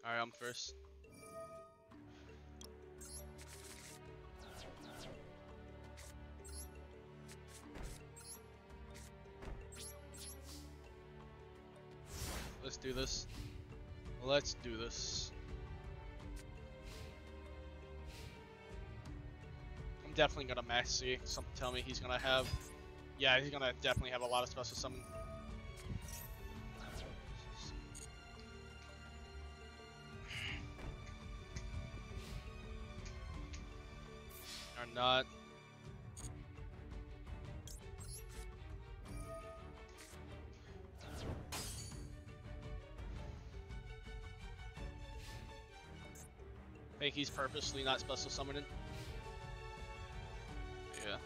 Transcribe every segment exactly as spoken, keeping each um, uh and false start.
Alright, I'm first. Let's do this. Let's do this. I'm definitely gonna max C. Something tell me he's gonna have. Yeah, he's gonna definitely have a lot of special summon. Or not. I think he's purposely not special summoning. Yeah.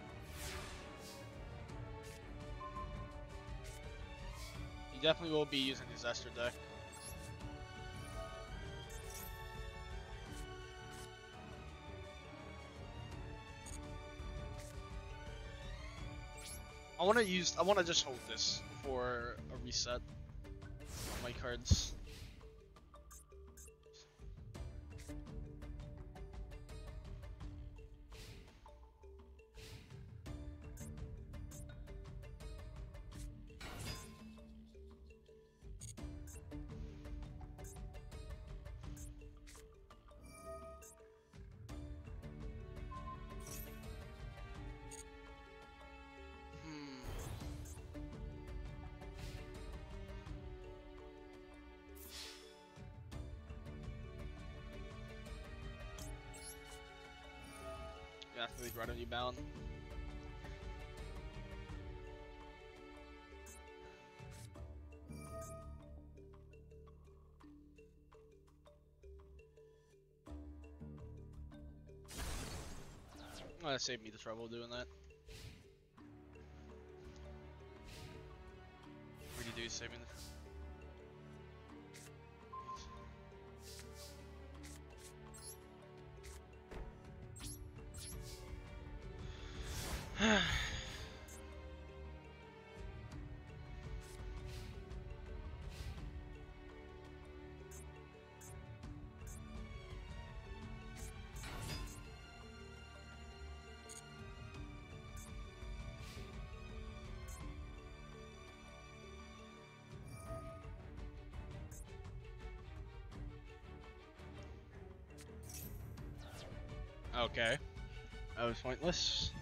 He definitely will be using his Esther deck. I want to use. I want to just hold this for a reset. My cards. Yeah, really right on you bound. I'm gonna save me the trouble doing that. What do you do saving the Okay. That was pointless.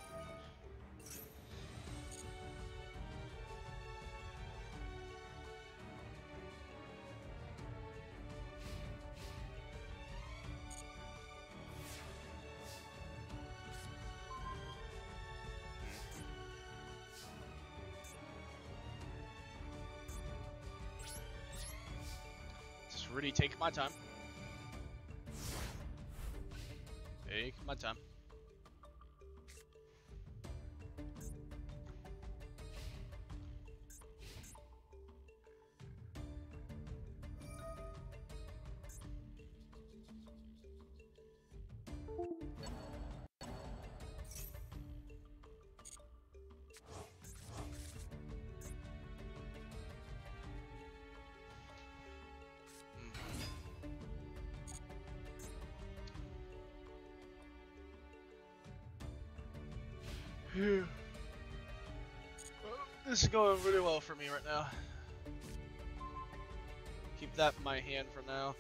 Just really take my time. Take my time. Phew. Well, this is going really well for me right now. Keep that in my hand for now.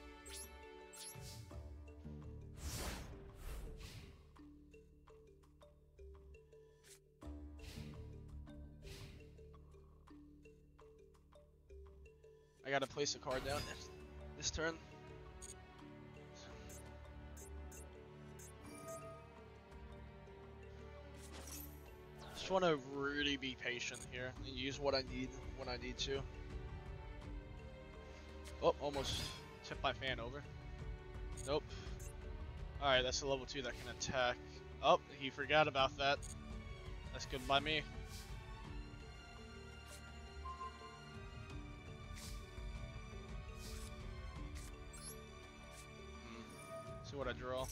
I gotta place a card down this, this turn. Just want to really be patient here and use what I need when I need to. Oh, almost tipped my fan over. Nope. Alright, that's a level two that can attack. Oh, he forgot about that. That's good by me. Hmm. See what I draw.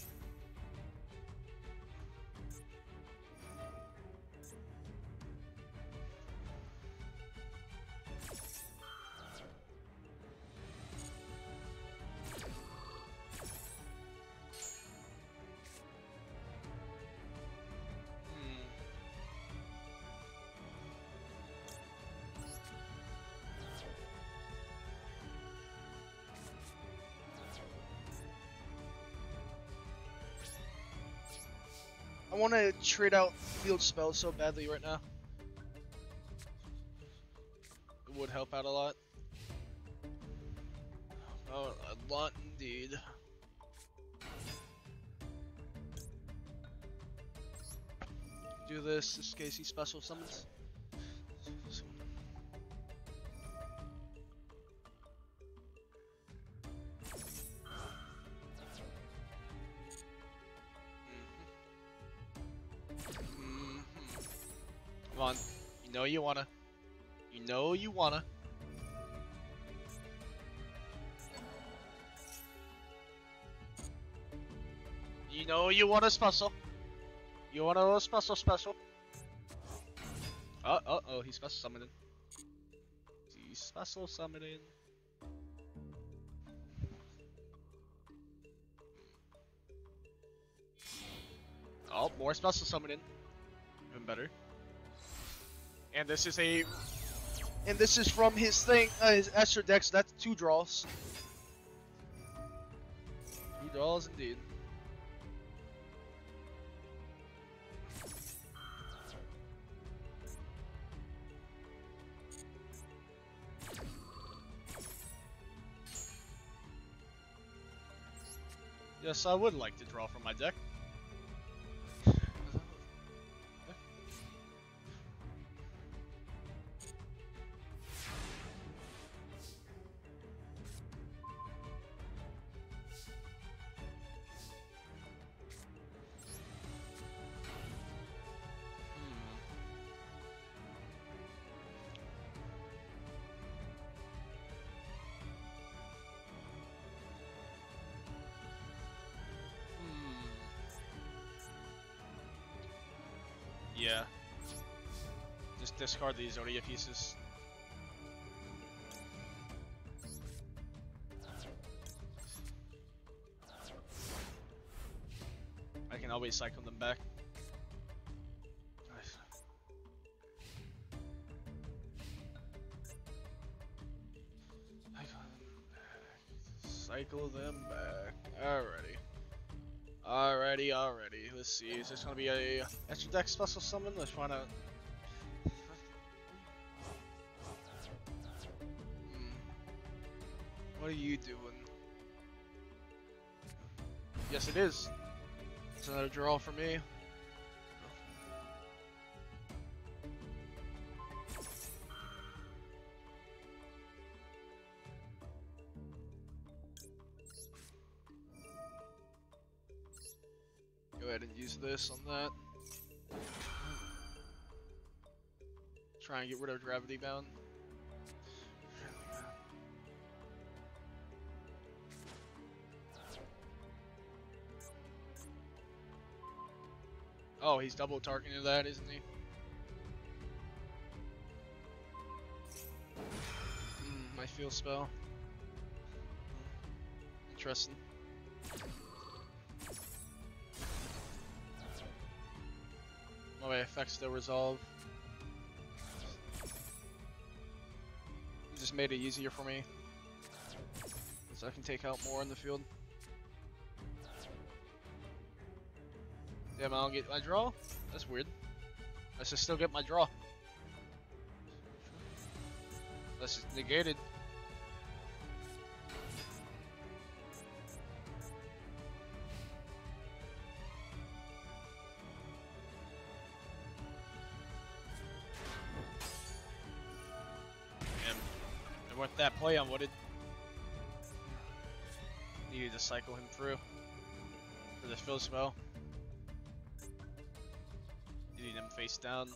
I want to trade out field spells so badly right now. It would help out a lot. Oh, a lot indeed. Do this just in case he special summons. Come on, you know you wanna. You know you wanna. You know you want a special. You want a special special. Oh, oh, oh, he's special summoning. He's special summoning. Oh, more special summoning. Even better. And this is a... And this is from his thing, uh, his Esther deck, so that's two draws. Two draws indeed. Yes, I would like to draw from my deck. Yeah. Just discard these Zodia pieces. I can always cycle them back. Nice. Cycle them back. Alrighty. Alrighty, alrighty. Let's see. Is this gonna be a extra deck special summon? Let's find out. Hmm. What are you doing? Yes, it is. It's another draw for me. Go ahead and use this on that. Try and get rid of Gravity Bound. Oh, he's double targeting that, isn't he? Mm, my field spell. Interesting. Oh, my effects still resolve. It just made it easier for me, so I can take out more in the field. Damn, I don't get my draw? That's weird. I should still get my draw. That's just negated. Damn. It worth that play on Wooded. Needed to cycle him through for the field spell. Needing him face down.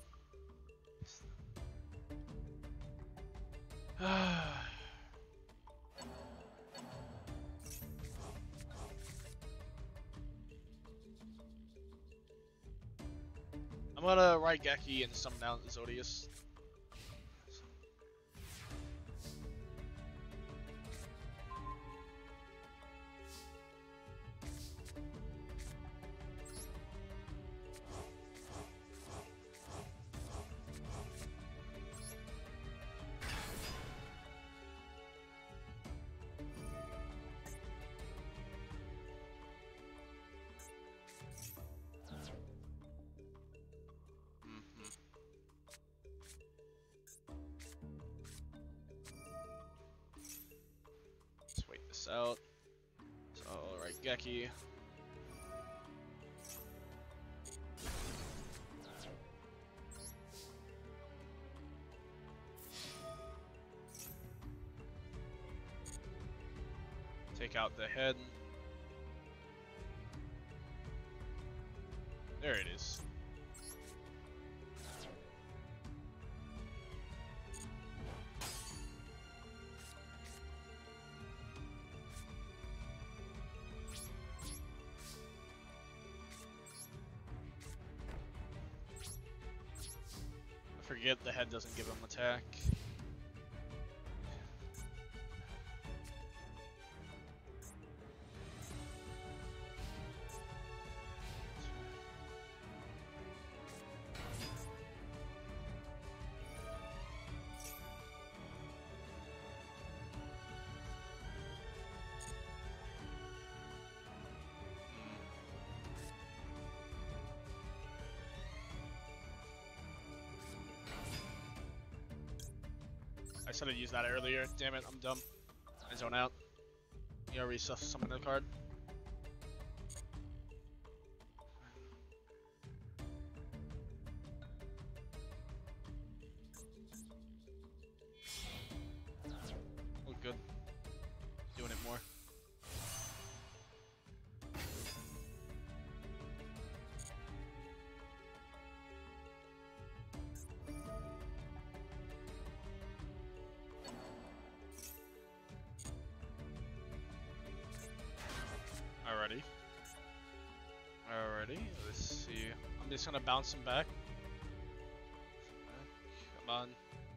I'm gonna write Geki and summon down Zodius. this out. So, alright, Geki. Take out the head. There it is. I forget the head doesn't give him attack. I should have used that earlier. Damn it, I'm dumb. I zone out. You already summoned the card. Look good. Doing it more. Alrighty. Alrighty, let's see. I'm just gonna bounce him back. Come on.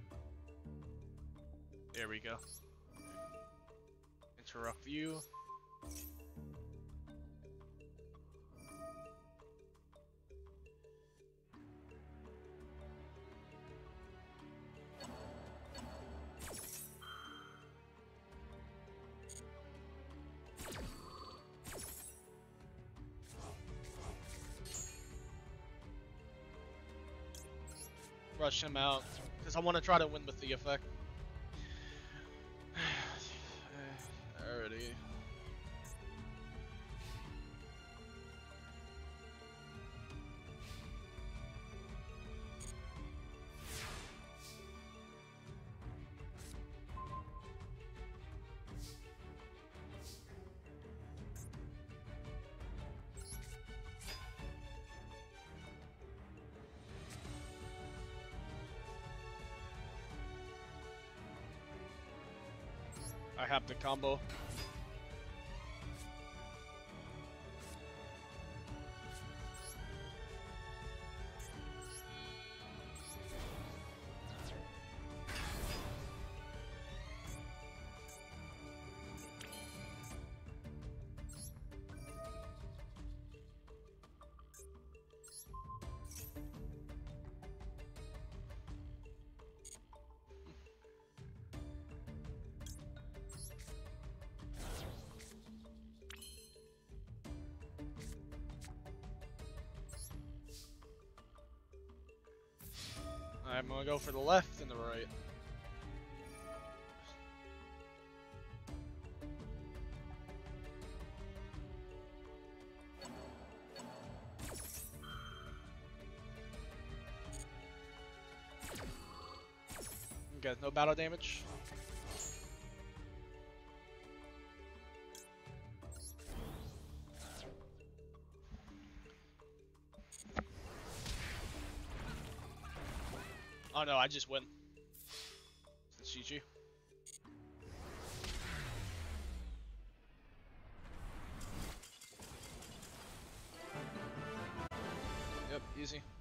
There we go. Interrupt view. Rush him out, because I want to try to win with the effect. Alrighty. I have the combo. I'm gonna go for the left and the right. Okay, no battle damage. Oh no, I just win. It's G G. Yep, easy.